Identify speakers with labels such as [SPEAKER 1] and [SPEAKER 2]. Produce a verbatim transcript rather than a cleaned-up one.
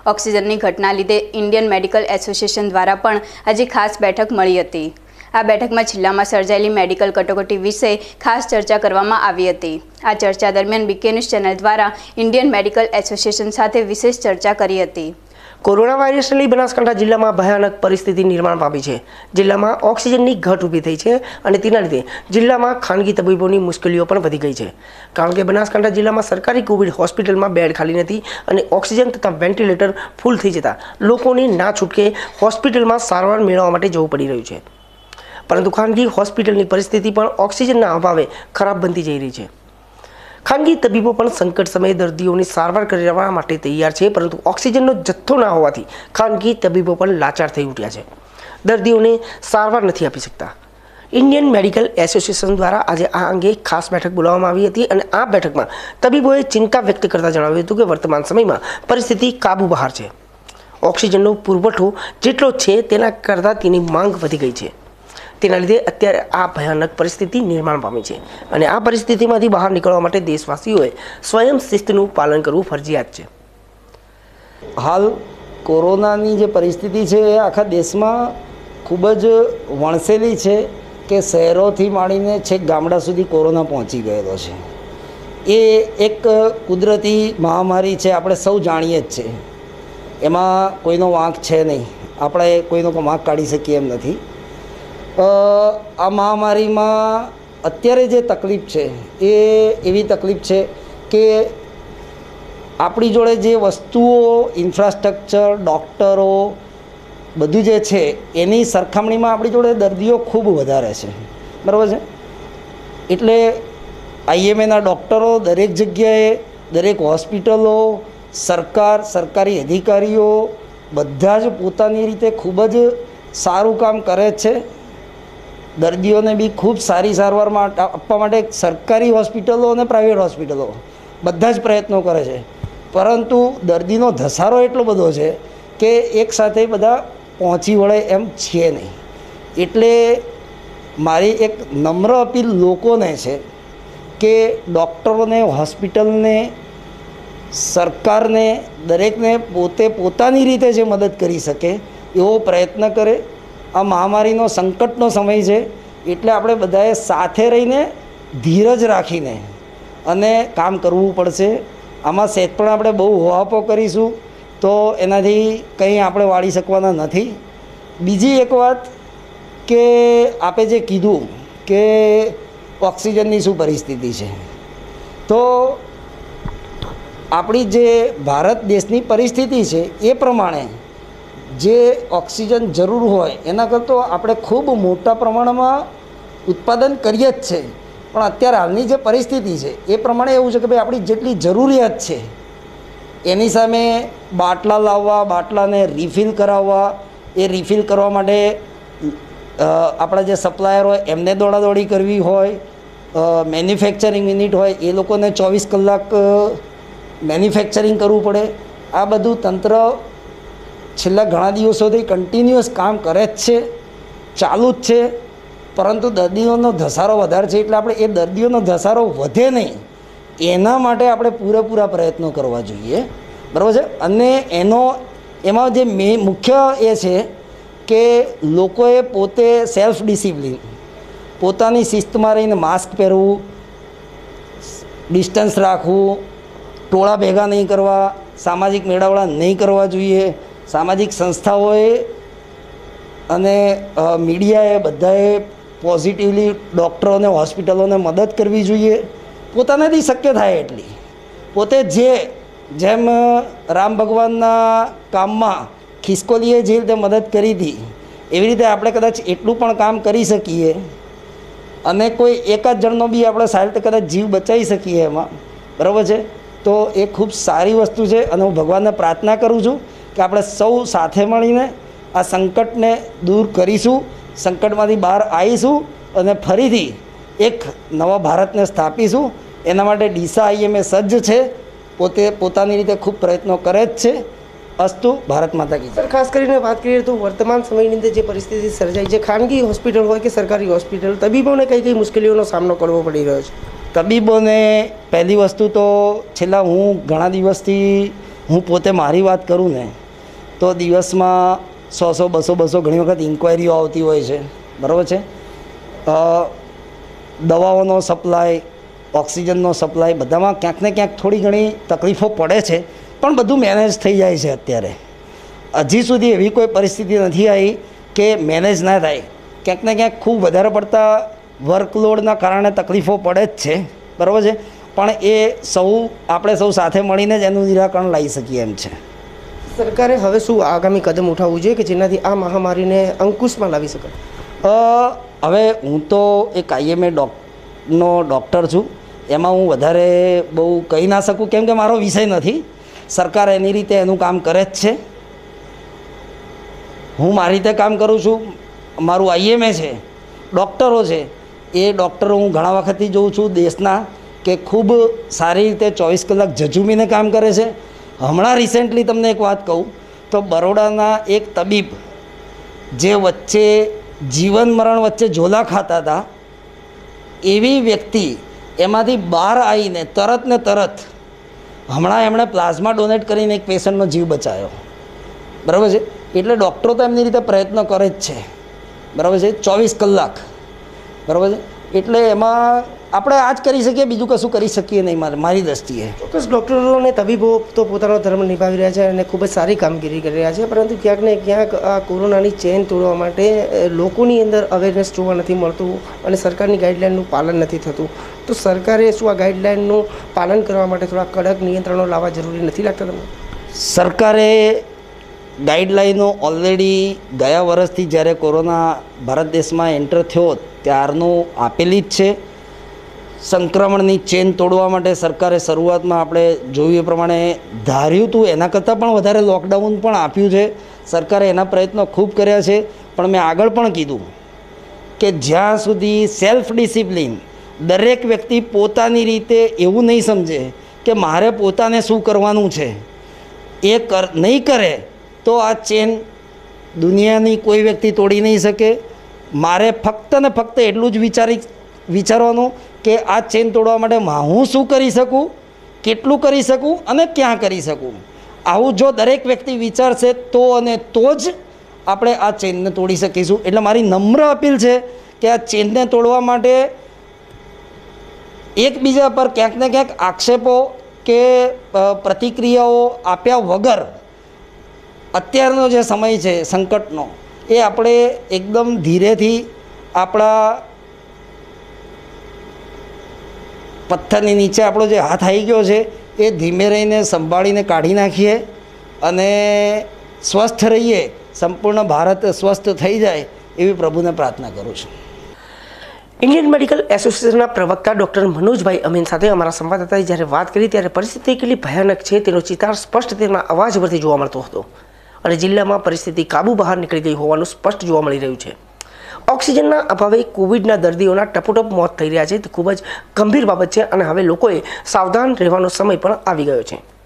[SPEAKER 1] ઓક્સિજનની ઘટના લીધે ઇન્ડિયન મેડિકલ એસોસિએશન દ્વારા પણ આજે ખાસ બેઠક મળી હતી। આ બેઠકમાં જિલ્લામાં સર્જાયેલી મેડિકલ કટોકટી વિશે ખાસ ચર્ચા કરવામાં આવી હતી। આ ચર્ચા દરમિયાન બીકે ન્યૂઝ ચેનલ દ્વારા ઇન્ડિયન મેડિકલ એસોસિએશન સાથે વિશેષ ચર્ચા કરી હતી।
[SPEAKER 2] कोरोना वायरस ने बनासकांठा जिल्ला में भयानक परिस्थिति निर्माण पामी है। जिल्ला में ऑक्सीजन की घट ऊभी थई है और तेना लीधे जिल्ला में खानगी तबीबों की मुश्किलों पण वधी गई है। कारण के बनासकांठा जिल्ला में सरकारी कोविड हॉस्पिटल में बेड खाली नहीं और ऑक्सीजन तथा वेन्टिलेटर फूल थी जता लोकोने ना छूटके हॉस्पिटल में सारवार मेळववा माटे जवुं पड़ी रह्युं छे। परंतु खानगी हॉस्पिटल की परिस्थिति पण ऑक्सीजन अभावे खराब बनती जई रही है। खानगी तबीबों पण संकट समय दर्दियों की सारवार करवा माटे तैयार है, परंतु ऑक्सीजननो जत्थो ना होवाथी खानगी तबीबों पण लाचार थई उठ्या छे। दर्दियों ने सारवार नहीं आपी सकता। इंडियन मेडिकल एसोसिएशन द्वारा आज आ अंगे खास बैठक बोलाववामां आवी हती अने आ बैठक में तबीबोए चिंता व्यक्त करता जणाव्युं हतुं के वर्तमान समय में परिस्थिति काबू बहार है। ऑक्सीजननो पुरवठो जेटलो छे तेना करता तेनी मांग वधी गई है। तेना लीधे अत्यारे आ भयानक परिस्थिति निर्माण पामी है और आ परिस्थिति में बहार निकलवा माटे देशवासीओए स्वयं शिस्तनु पालन करवुं फरजियात है।
[SPEAKER 3] हाल कोरोनानी जे परिस्थिति है आखा देश में खूब ज वणसेली है कि शहरों माणीने छेक गामडा सुधी कोरोना पहुँची गयेलो छे। ए एक कुदरती महामारी है, आपणे सौ जाणीए ज छे, एमां कोईनो वांक है नहीं, आपणे कोईनो वांक काढी शकीए एम नथी। आ महामारी में अत्यारे जे तकलीफ है ए एवी तकलीफ है कि आपणी जोड़े जे वस्तुओ इन्फ्रास्ट्रक्चर डॉक्टरो बधुं जे छे एनी सरखामणी में आपणी जोड़े दर्दीओ खूब वधारे छे, बराबर छे। एटले आईएमए ना डॉक्टरो दरेक जग्याए दरेक हॉस्पिटलो सरकार सरकारी अधिकारीओ बधा ज पोतानी रीते खूब ज सारूं काम करे छे। दर्दियों ने भी खूब सारी सारवार आपवा माटे सरकारी हॉस्पिटलों और प्राइवेट हॉस्पिटलों बधा ज प्रयत्नों करे छे, परंतु दर्दीनो धसारो एटलो बधो छे कि एक साथे बधा पहोंची वळे एम छे नहीं। एटले मारी एक नम्र अपील लोकोने छे कि डॉक्टरों हॉस्पिटल ने सरकार ने दरेक ने पोते पोतानी रीते जे मदद करी सके एवो प्रयत्न करे। आ महामारीनो संकटनो समय है एटले आपणे बधाए साथे रहीने धीरज राखीने अने काम करवुं पड़शे। आमां सेज पण आपणे बहु होहापो करीशुं तो एनाथी कंई आपणे वाળી शकवाना नथी। बीजी एक वात के आपे जे कीधुं के ऑक्सिजननी शुं परिस्थिति छे, तो आपणी जे भारत देशनी परिस्थिति छे ए प्रमाणे जे ऑक्सिजन जरूर होय एना करतो आपणे खूब मोटा प्रमाण में उत्पादन करीए ज छे, पण अत्यारे हालनी जे परिस्थिति है ए प्रमाणे एवुं छे कि भाई आपणी जेटली जरूरियात है एनी सामे बाटला लाववा बाटलाने रिफिल कराववा ए रिफिल करवा माटे आपणा जे सप्लायर होय एमने दौड़ादौड़ी करवी होय, मैन्युफेक्चरिंग युनिट होय ए लोकोने चौवीस कलाक मैन्युफेक्चरिंग करवुं पड़े। आ बधुं तंत्र छेल्ला घणा दिवसोथी कंटिन्युअस काम करे ज छे, चालू ज छे, परंतु दर्दीओनो धसारो वधारे छे एटले आपणे ए दर्दीओनो धसारो वधे नहीं एना माटे आपणे पूरेपूरा प्रयत्नो करवा जोईए, बराबर छे। अने एनो एमां जे मे मुख्य ए छे के लोकोए पोते सेल्फ डिसिप्लिन पोतानी शिस्तमां रहीने मास्क पहेरवुं, डिस्टन्स राखवुं, टोळा भेगा नहीं करवा, सामाजिक मेळावड़ा नहीं करवा जोईए। सामाजिक संस्थाओए अने मीडियाए बधाए पॉजिटिवली डॉक्टरों ने हॉस्पिटलों ने मदद करवी जोईए। पोतानाथी शक्य थाय एटली पोते जे जेम राम भगवानना काममां खिसकोलीए जे रीते मदद करी थी एवी रीते आपणे कदाच एटલું પણ काम करी सकीए अने कोई एक ज जणनो बी आपणे सारी रीते कदाच जीव बचावी सकीए एमां, बराबर छे। तो ए खूब सारी वस्तु है अने हुं भगवानने प्रार्थना करूँ छूँ कि आपणे सौ साथे मळीने आ संकटने दूर करीशुं, संकटमांथी बहार आवीशुं अने फरीथी एक नवा भारतने स्थापीशुं। एना माटे डीसा आईएमए सज्ज छे, पोते पोतानी रीते खूब प्रयत्नों करे ज छे। अस्तु भारत माता की
[SPEAKER 2] सर खास करीने बात करिए तो वर्तमान समयनी अंदर जे परिस्थिति सर्जाई है खानगी हॉस्पिटल होय के सरकारी हॉस्पिटल तबीबोने कई कई मुश्केलीओनो सामनो करवो पड़ी रह्यो छे।
[SPEAKER 3] तबीबोने पहली वस्तु तो छेल्ला हूँ घणा दिवसथी હું પોતે મારી વાત કરું ને તો દિવસમાં સો સો બસો બસો ઘણી વખત ઇન્ક્વાયરીઓ આવતી હોય છે, બરાબર છે. દવાઓનો સપ્લાય, ઓક્સિજનનો સપ્લાય બધામાં ક્યાંક ને ક્યાંક થોડી ઘણી તકલીફો પડે છે, પણ બધું મેનેજ થઈ જાય છે. અત્યારે હજી સુધી એવી કોઈ પરિસ્થિતિ નથી આવી કે મેનેજ ના થાય. ક્યાંક ને ક્યાંક ખૂબ વધારે પડતા વર્કલોડના કારણે તકલીફો પડે જ છે, બરાબર છે, પણ એ સૌ આપણે સૌ સાથે મળીને જ એનું નિરાકરણ લાવી શકીએ એમ છે.
[SPEAKER 2] સરકારે હવે શું આગામી કદમ ઉઠાવવું જોઈએ કે જેનાથી આ મહામારીને અંકુશમાં લાવી શકે?
[SPEAKER 3] હવે હું તો એક આઈએમએ ડોક્ટરનો ડૉક્ટર છું, એમાં હું વધારે બહુ કહી ના શકું કેમ કે મારો વિષય નથી. સરકાર એની રીતે એનું કામ કરે જ છે, હું મારી રીતે કામ કરું છું. મારું આઈએમએ છે, ડૉક્ટરો છે, એ ડૉક્ટરો હું ઘણા વખતથી જોઉં છું દેશના કે ખૂબ સારી રીતે ચોવીસ કલાક ઝઝૂમીને કામ કરે છે. હમણાં રિસેન્ટલી તમને એક વાત કહું તો બરોડાના એક તબીબ જે વચ્ચે જીવન મરણ વચ્ચે ઝોલા ખાતા હતા, એવી વ્યક્તિ એમાંથી બહાર આવીને તરત ને તરત હમણાં એમણે પ્લાઝમા ડોનેટ કરીને એક પેશન્ટનો જીવ બચાવ્યો, બરાબર છે. એટલે ડૉક્ટરો તો એમની રીતે પ્રયત્ન કરે જ છે, બરાબર છે, ચોવીસ કલાક, બરાબર છે. એટલે એમાં આપણે આ જ કરી શકીએ, બીજું કશું કરી શકીએ નહીં મારે મારી દૃષ્ટિએ.
[SPEAKER 2] ચોક્કસ ડૉક્ટરો અને તબીબો તો પોતાનો ધર્મ નિભાવી રહ્યા છે અને ખૂબ જ સારી કામગીરી કરી રહ્યા છે, પરંતુ ક્યાંક ને ક્યાંક આ કોરોનાની ચેન તોડવા માટે લોકોની અંદર અવેરનેસ જોવા નથી મળતું અને સરકારની ગાઈડલાઇનનું પાલન નથી થતું. તો સરકારે શું આ ગાઈડલાઇનનું પાલન કરવા માટે થોડા કડક નિયંત્રણો લાવવા જરૂરી નથી લાગતા તમને?
[SPEAKER 3] સરકારે ગાઈડલાઈનો ઓલરેડી ગયા વર્ષથી જ્યારે કોરોના ભારત દેશમાં એન્ટર થયો ત્યારનું આપેલી જ છે. સંક્રમણની ચેન તોડવા માટે સરકારે શરૂઆતમાં આપણે જોયું એ પ્રમાણે ધાર્યું હતું એના કરતાં પણ વધારે લોકડાઉન પણ આપ્યું છે. સરકારે એના પ્રયત્નો ખૂબ કર્યા છે, પણ મેં આગળ પણ કીધું કે જ્યાં સુધી સેલ્ફ ડિસિપ્લિન દરેક વ્યક્તિ પોતાની રીતે એવું નહીં સમજે કે મારે પોતાને શું કરવાનું છે, એ કર નહીં કરે તો આ ચેન દુનિયાની કોઈ વ્યક્તિ તોડી નહીં શકે. મારે ફક્ત ને ફક્ત એટલું જ વિચારી વિચારવાનું કે આ ચેન તોડવા માટે હું શું કરી શકું, કેટલું કરી શકું અને ક્યાં કરી શકું. આવું જો દરેક વ્યક્તિ વિચારશે તો અને તો જ આપણે આ ચેનને તોડી શકીશું. એટલે મારી નમ્ર અપીલ છે કે આ ચેનને તોડવા માટે એકબીજા પર ક્યાંક ને ક્યાંક આક્ષેપો કે પ્રતિક્રિયાઓ આપ્યા વગર અત્યારનો જે સમય છે સંકટનો, એ આપણે એકદમ ધીરેથી આપણા પથ્થરની નીચે આપણો જે હાથ આવી ગયો છે એ ધીમે રહીને સંભાળીને કાઢી નાખીએ અને સ્વસ્થ રહીએ, સંપૂર્ણ ભારત સ્વસ્થ થઈ જાય એવી પ્રભુને પ્રાર્થના કરું છું.
[SPEAKER 2] ઇન્ડિયન મેડિકલ એસોસિએશનના પ્રવક્તા ડૉક્ટર મનોજભાઈ અમીન સાથે અમારા સંવાદદાતાએ જ્યારે વાત કરી ત્યારે પરિસ્થિતિ કેટલી ભયાનક છે તેનો ચિતાર સ્પષ્ટ તેમના અવાજ પરથી જોવા મળતો હતો અને જિલ્લામાં પરિસ્થિતિ કાબુ બહાર નીકળી ગઈ હોવાનું સ્પષ્ટ જોવા મળી રહ્યું છે. ઓક્સિજનના અભાવે કોવિડના દર્દીઓના ટપોટપ મોત થઈ રહ્યા છે તે ખૂબ જ ગંભીર બાબત છે અને હવે લોકોએ સાવધાન રહેવાનો સમય પણ આવી ગયો છે.